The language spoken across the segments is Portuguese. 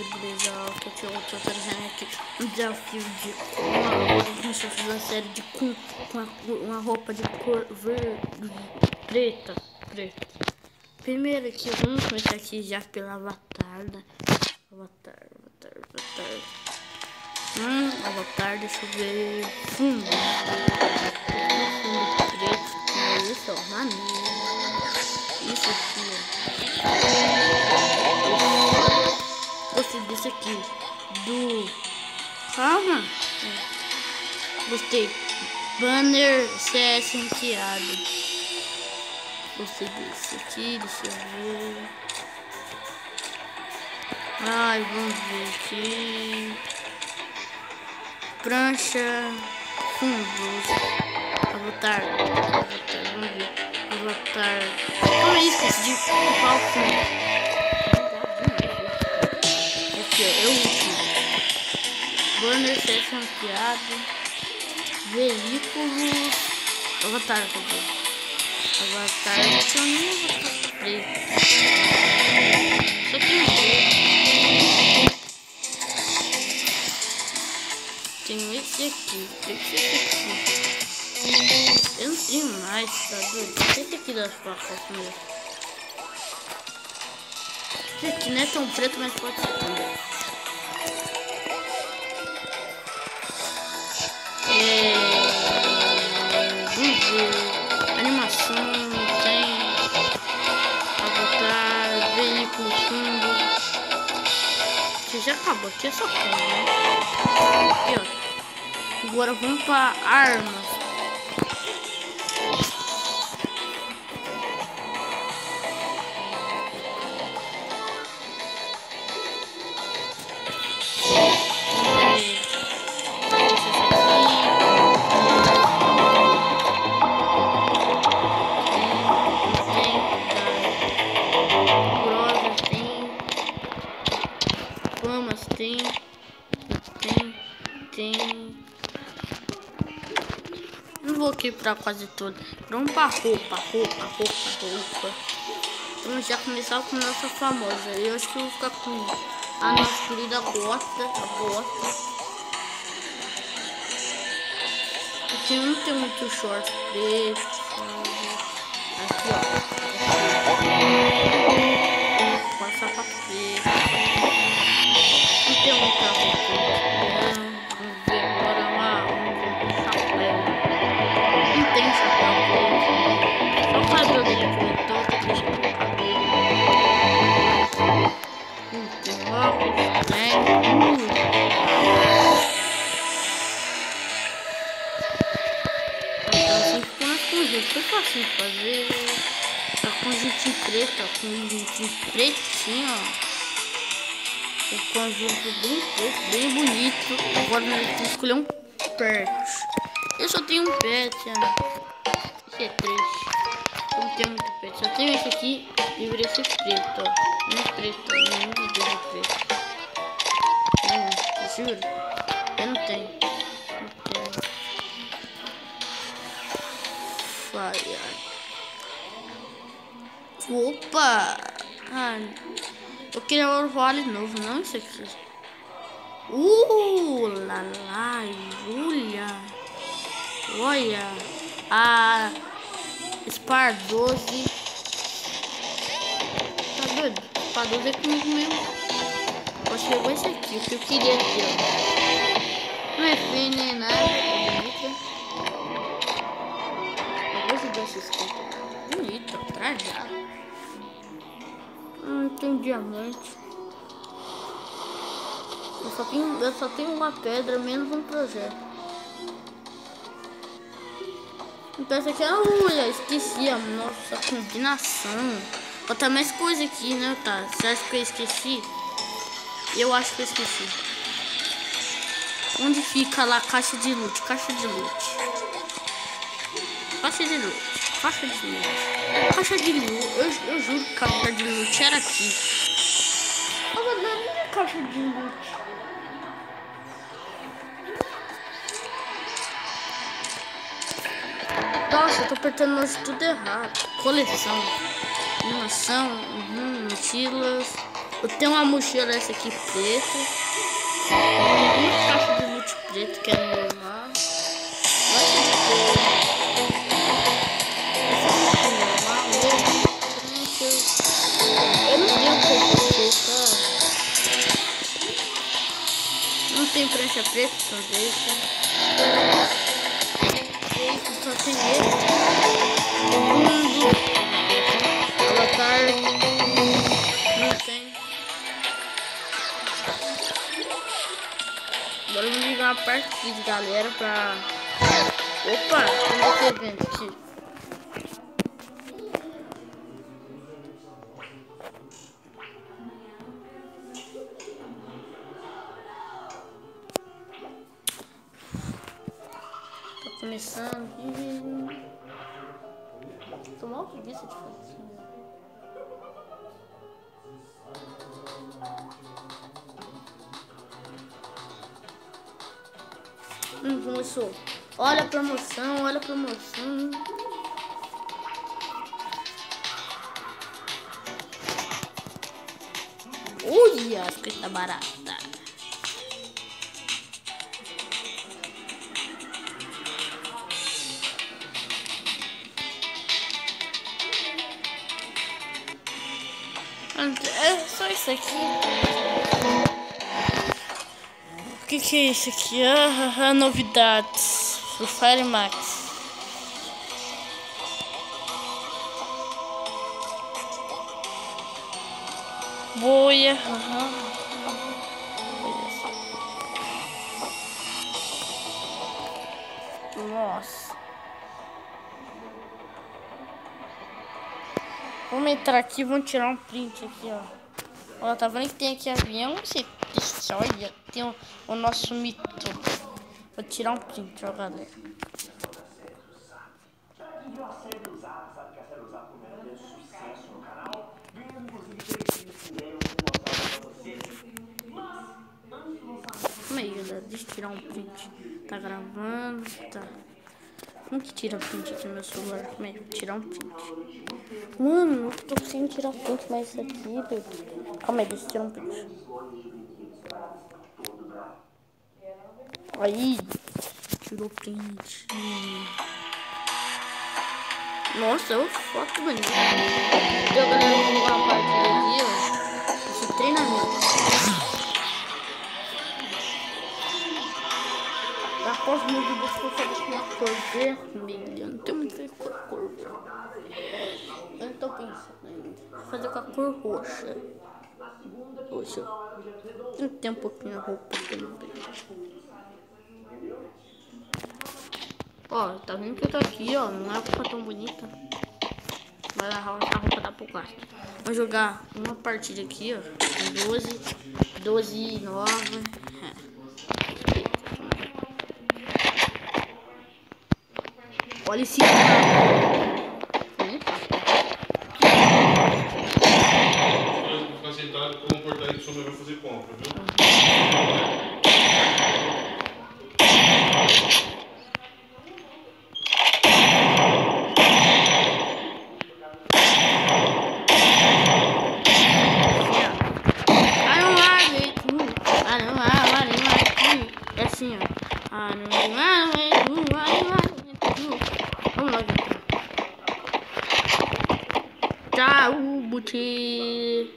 beleza? Eu tô trazendo aqui um desafio de uma fiz uma série de com uma roupa de cor verde, preta. Primeiro aqui, vamos começar aqui já pela avatar, né? Avatar. Avatar, deixa eu ver. Fundo preto, que isso, ó, maneiro. Isso aqui, ó. Gostei desse aqui. Calma. Gostei. Banner CS ranqueado. Gostei desse aqui, deixa eu ver. Ai, vamos ver aqui. Prancha. Fundos. Avatar. Vamos ver. Avatar. Como é isso? Esqueci de ocupar o fundo. Aqui, ó. É o último. Banner CS ranqueado. Veículos. Avatar, por favor. Avatar. Deixa eu nem avatar preto. Só tem Tenho esse aqui. Eu não tenho mais, tá doido? Esse aqui das facas mesmo. Esse aqui não é tão preto, mas pode ser também. Vamos ver. Animação, tem. Avatar, veículo, fundo. Que já acabou, aqui é só fundo, né? Aqui, ó. Agora vamos para armas. Não vou aqui pra quase tudo. Vamos pra roupa. Vamos já começar com a nossa famosa. Eu acho que eu vou ficar com a nossa querida bota. Aqui não tem muito short preto. Aqui, ó. Com sapato preto. Não tem muita roupa. Vamos ver agora um chapéu. Não tem chapéu preto. Só o cabelo dele preto. Deixa eu ver o cabelo. Não tem óculos, né? Então assim ficou mais conjunto. Foi fácil de fazer. Tá com conjuntinho preto, ó. Conjuntinho pretinho, ó. O conjunto bem preto, bem bonito. Agora nós temos que escolher um pet. Eu só tenho um pet, esse é triste. Eu não tenho muito pet, só tenho esse aqui e virei esse preto, ó. Não preto, nenhum dos dois é preto. Juro, eu não tenho. Fire. Opa! Eu queria o vale novo, não isso aqui. Júlia. Olha. A Spar 12. Tá doido? Spar 12 é comigo mesmo. Eu chegou esse aqui, o que eu queria aqui, ó. Não é feio nem nada. É bonita. Eu gosto dessa escrita. Bonita, trajada. Tem diamante. Eu só tenho uma pedra, menos um projeto. Então essa aqui é a unha. Esqueci a nossa combinação. Botar mais coisa aqui, né, tá? Você acha que eu esqueci? Eu acho que eu esqueci. Onde fica lá a caixa de loot? Caixa de loot. Eu juro que a caixa de loot era aqui. Olha na minha caixa de loot. Nossa, eu tô apertando hoje tudo errado. Coleção. Animação. Mochilas. Eu tenho uma mochila essa aqui preta. Uma caixa de loot preto que é normal. Eu não tenho prancha, não tem prancha preta, então deixa. Só tem esse. Avatar. Não tem. Agora eu vou ligar uma partida de galera pra. Opa! Tem esse evento aqui. Começando e... tô mal preguiça de fazer isso. Começou. Olha a promoção, olha a promoção. Olha, acho que tá barata. É só isso aqui. O que é isso aqui? Novidades do Fire Max. Boia. Nossa. Vamos entrar aqui, vamos tirar um print aqui, ó. Ó, tá vendo que tem aqui avião? Olha, tem o nosso mito. Vou tirar um print, ó, galera. Calma aí, galera, deixa eu tirar um print. Tá gravando, tá. Como que tira print aqui no meu celular? Calma aí, vou tirar um print. Mano, eu tô conseguindo tirar print, mas isso aqui, bebê. Calma aí, deixa eu tirar um print. Aí, tirou print. Nossa, eu foto, mano. Então, galera, vou jogar uma partida aqui, ó. Esse treinamento. Após o meu vídeo, eu vou fazer com uma cor vermelha. Não tem muito com a cor vermelha. Eu não tô pensando ainda. Vou fazer com a cor roxa. Poxa, tem um pouquinho a roupa também. Ó, tá vendo que eu tô aqui, ó. Não é uma roupa tão bonita. Mas a roupa tá pro quarto. Vou jogar uma partida aqui, ó. 12 e 9. Olha esse cara. Ficar sentado com o portátil do som vai fazer compra, viu? É assim, ó. Vamos lá, gente. Tchau, Buti.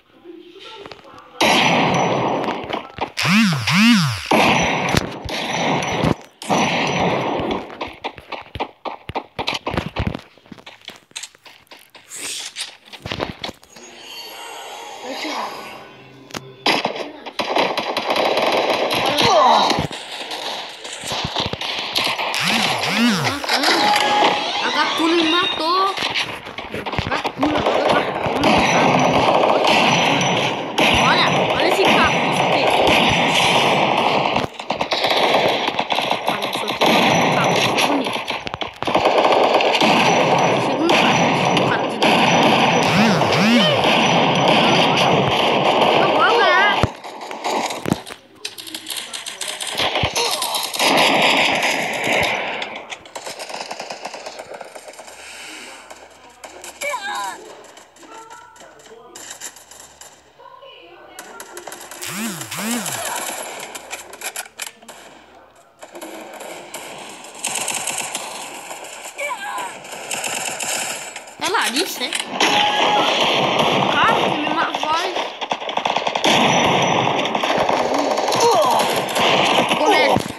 A Gatuna me matou. Olha esse carro que você tem. Olha, só tem um carro bonito. Segundo carro de Deus. É Larissa, é? Cara, tem a mesma voz. Começa.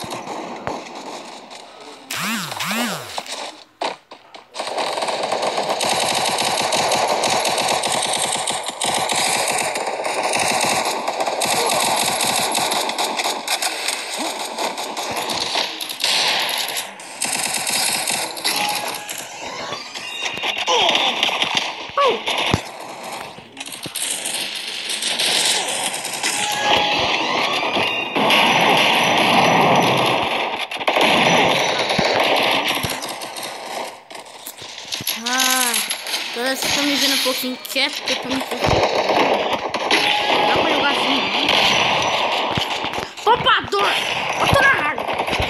Agora vocês estão me vendo um pouquinho quieto, porque eu tô me concentrando. Dá pra jogar assim, não? Poupador! Bota na água!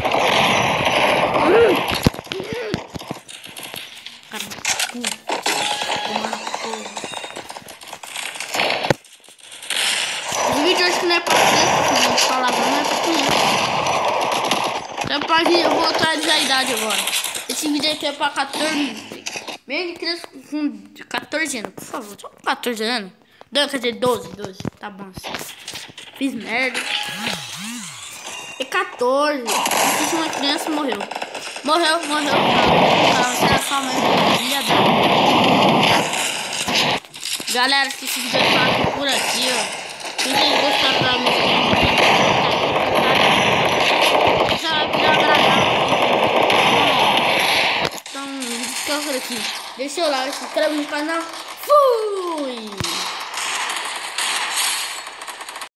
Esse vídeo acho que não é pra criança, não palavrão, não é pra criança. É pra gente, eu vou atualizar a idade agora. Esse vídeo aqui é pra 14. Meio de criança com 14 anos, por favor. Só com 14 anos. Não, quer dizer, 12. Tá bom assim. Fiz merda. É 14. Se uma criança morreu. Morreu. Não, será só mãe. Galera, se esse vídeo tá por aqui, ó. Se vocês gostaram da música, então, descansa aqui. Deixa o like, se inscreve no canal. Fui!